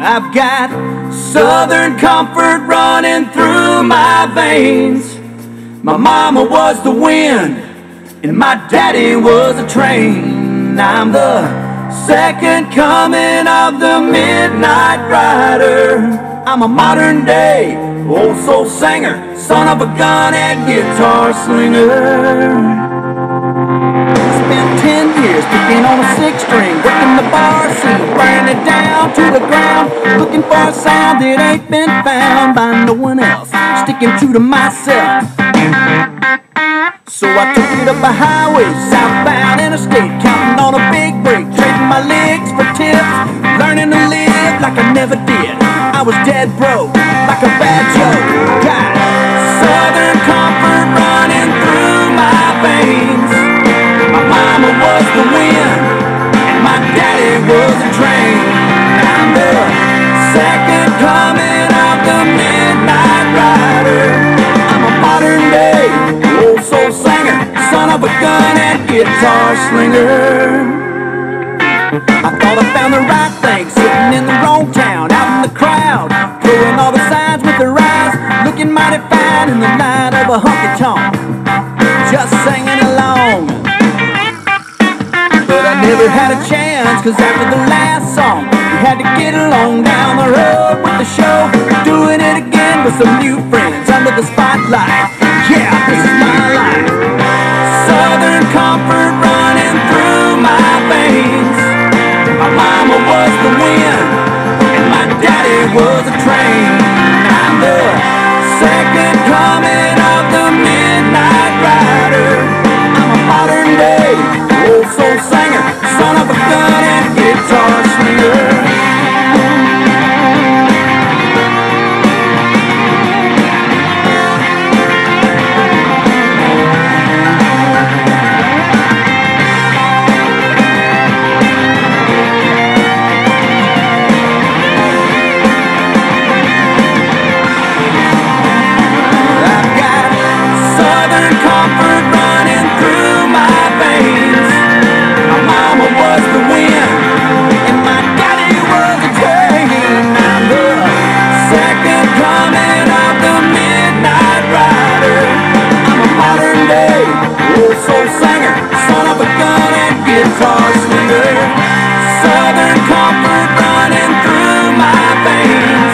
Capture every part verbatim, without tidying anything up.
I've got Southern comfort running through my veins. My mama was the wind and my daddy was a train. I'm the second coming of the midnight rider. I'm a modern day old soul singer, son of a gun and guitar slinger. Spent ten years picking on a six string, working the bar scene, burning it down to the ground, looking for a sound that ain't been found by no one else, sticking true to myself. So I took it up a highway, southbound interstate, counting on a big break, trading my legs for tips, learning to live like I never did. I was dead broke, like a bad joke. Got Southern comfort running through my veins. My mama was the wind and my daddy was a train. I'm the second coming of the midnight rider. I'm a modern day old soul singer, son of a gun and guitar slinger. I thought I found the right thing, sitting in the wrong town, out in the crowd, throwing all the signs with their eyes, looking mighty fine in the light of a honky-tonk, just singing along. But I never had a chance, cause after the last song, we had to get along down the road with the show, doing it again with some new friends under the spotlight. Yeah, this is my life. Southern comfort running through my veins. My mama was the wind and my daddy was a train. I'm the second coming of the midnight rider. I'm a modern day old soul singer, son of a gun and guitar slinger. Southern comfort running through my veins.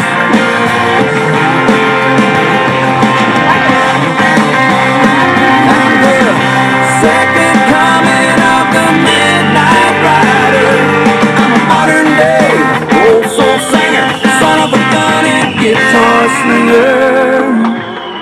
I'm the second coming of the midnight rider. I'm a modern day old soul singer, son of a gun and guitar slinger.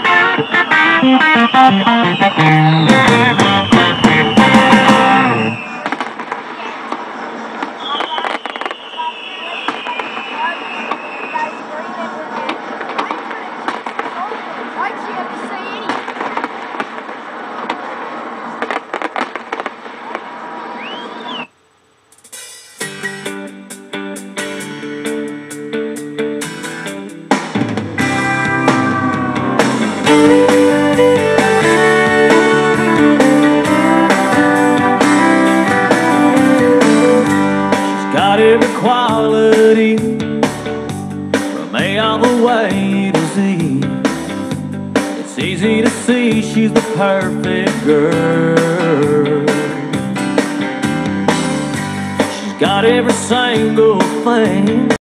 Every quality from A all the way to Z. It's easy to see she's the perfect girl. She's got every single thing